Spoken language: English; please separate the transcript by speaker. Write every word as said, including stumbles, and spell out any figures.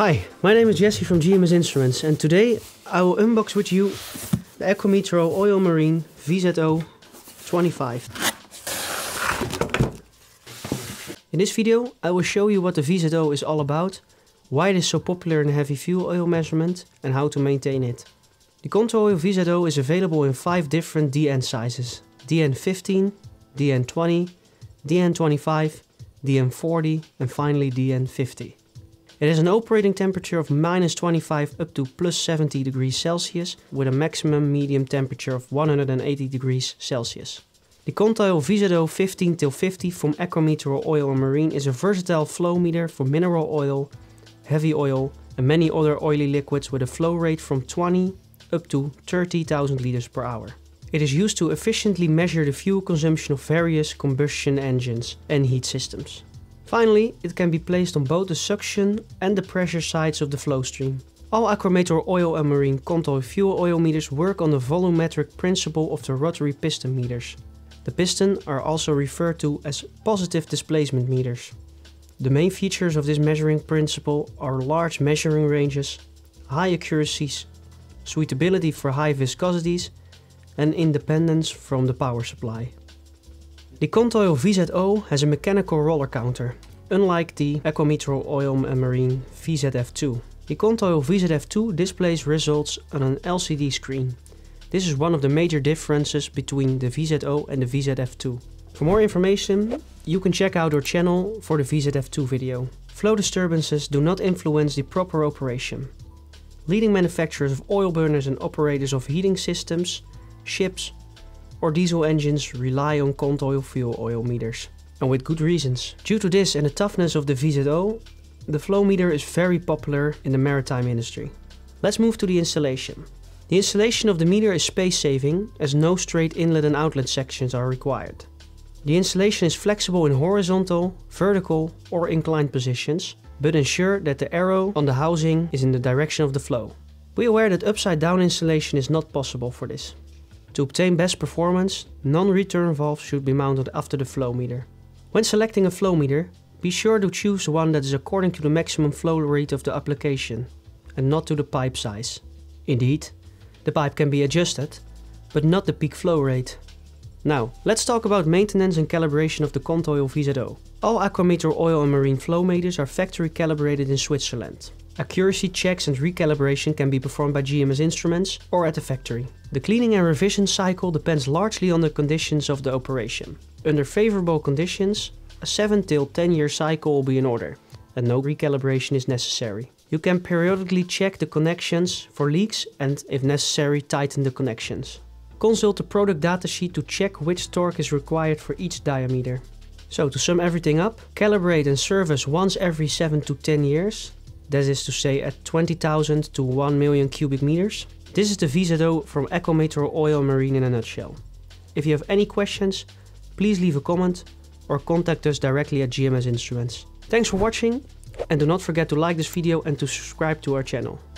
Speaker 1: Hi, my name is Jesse from G M S Instruments, and today I will unbox with you the Aquametro Oil Marine V Z O twenty-five. In this video I will show you what the V Z O is all about, why it is so popular in heavy fuel oil measurement and how to maintain it. The CONTOIL V Z O is available in five different D N sizes: D N fifteen, D N twenty, D N twenty-five, D N forty and finally D N fifty. It has an operating temperature of minus twenty-five up to plus seventy degrees Celsius with a maximum medium temperature of one hundred eighty degrees Celsius. The CONTOIL V Z O fifteen till fifty from Aquametro Oil and Marine is a versatile flow meter for mineral oil, heavy oil and many other oily liquids with a flow rate from twenty up to thirty thousand liters per hour. It is used to efficiently measure the fuel consumption of various combustion engines and heat systems. Finally, it can be placed on both the suction and the pressure sides of the flow stream. All Aquametro Oil and Marine CONTOIL fuel oil meters work on the volumetric principle of the rotary piston meters. The piston are also referred to as positive displacement meters. The main features of this measuring principle are large measuring ranges, high accuracies, suitability for high viscosities, and independence from the power supply. The CONTOIL V Z O has a mechanical roller counter, unlike the Aquametro Oil and Marine V Z F two. The CONTOIL V Z F two displays results on an L C D screen. This is one of the major differences between the V Z O and the V Z F two. For more information, you can check out our channel for the V Z F two video. Flow disturbances do not influence the proper operation. Leading manufacturers of oil burners and operators of heating systems, ships, or diesel engines rely on CONTOIL fuel oil meters, and with good reasons. Due to this and the toughness of the V Z O, the flow meter is very popular in the maritime industry. Let's move to the installation. The installation of the meter is space saving, as no straight inlet and outlet sections are required. The installation is flexible in horizontal, vertical or inclined positions, but ensure that the arrow on the housing is in the direction of the flow. Be aware that upside down installation is not possible for this. To obtain best performance, non-return valves should be mounted after the flow meter. When selecting a flow meter, be sure to choose one that is according to the maximum flow rate of the application, and not to the pipe size. Indeed, the pipe can be adjusted, but not the peak flow rate. Now, let's talk about maintenance and calibration of the CONTOIL V Z O. All Aquametro Oil and Marine flow meters are factory calibrated in Switzerland. Accuracy checks and recalibration can be performed by G M S Instruments or at the factory. The cleaning and revision cycle depends largely on the conditions of the operation. Under favorable conditions, a seven till ten year cycle will be in order, and no recalibration is necessary. You can periodically check the connections for leaks and, if necessary, tighten the connections. Consult the product datasheet to check which torque is required for each diameter. So, to sum everything up, calibrate and service once every seven to ten years. That is to say at twenty thousand to one million cubic meters. This is the V Z O from Aquametro Oil and Marine in a nutshell. If you have any questions, please leave a comment or contact us directly at G M S Instruments. Thanks for watching, and do not forget to like this video and to subscribe to our channel.